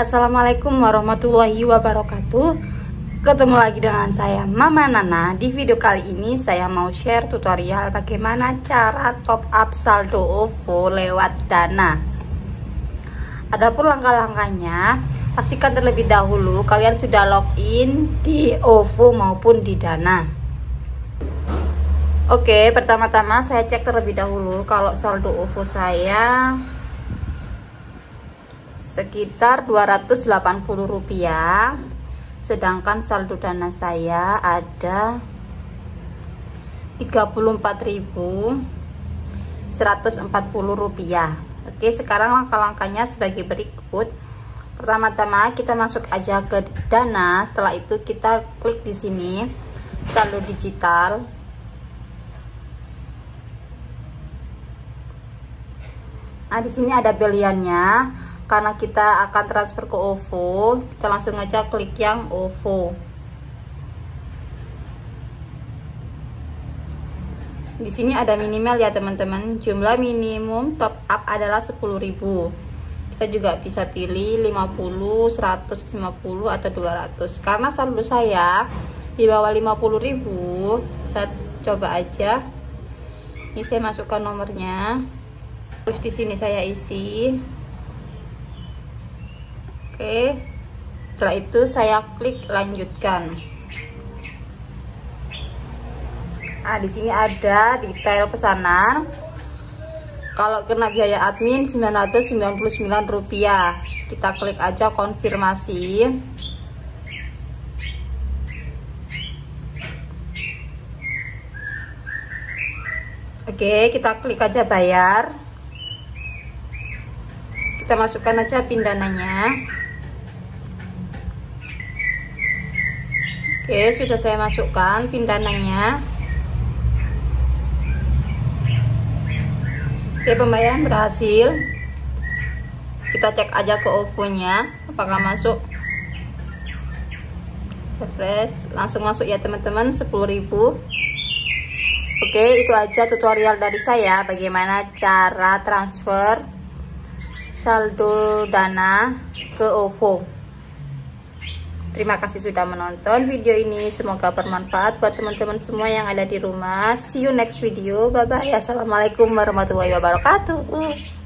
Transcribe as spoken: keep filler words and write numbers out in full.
Assalamualaikum warahmatullahi wabarakatuh. Ketemu lagi dengan saya Mama Nana. Di video kali ini saya mau share tutorial bagaimana cara top up saldo OVO lewat Dana. Adapun langkah-langkahnya, pastikan terlebih dahulu kalian sudah login di OVO maupun di Dana. Oke, pertama-tama saya cek terlebih dahulu kalau saldo OVO saya sekitar dua ratus delapan puluh rupiah, sedangkan saldo Dana saya ada tiga puluh empat ribu seratus empat puluh rupiah. Oke, sekarang langkah-langkahnya sebagai berikut. Pertama-tama kita masuk aja ke Dana, setelah itu kita klik di sini saldo digital. Nah, di sini ada pilihannya. Karena kita akan transfer ke OVO, kita langsung aja klik yang OVO. Di sini ada minimal ya teman-teman. Jumlah minimum top up adalah sepuluh ribu. Kita juga bisa pilih lima puluh, seratus lima puluh atau dua ratus. Karena saldo saya di bawah lima puluh ribu, saya coba aja. Ini saya masukkan nomornya. Terus di sini saya isi. Oke, setelah itu saya klik lanjutkan. Nah, di sini ada detail pesanan. Kalau kena biaya admin sembilan ratus sembilan puluh sembilan rupiah, kita klik aja konfirmasi. Oke, kita klik aja bayar. Kita masukkan aja PIN dananya. Oke, sudah saya masukkan PIN dananya. Oke, pembayaran berhasil. Kita cek aja ke OVO-nya apakah masuk. Refresh, langsung masuk ya teman-teman, sepuluh ribu. Oke, itu aja tutorial dari saya bagaimana cara transfer saldo Dana ke OVO. Terima kasih sudah menonton video ini, semoga bermanfaat buat teman-teman semua yang ada di rumah. See you next video, bye bye. Assalamualaikum warahmatullahi wabarakatuh.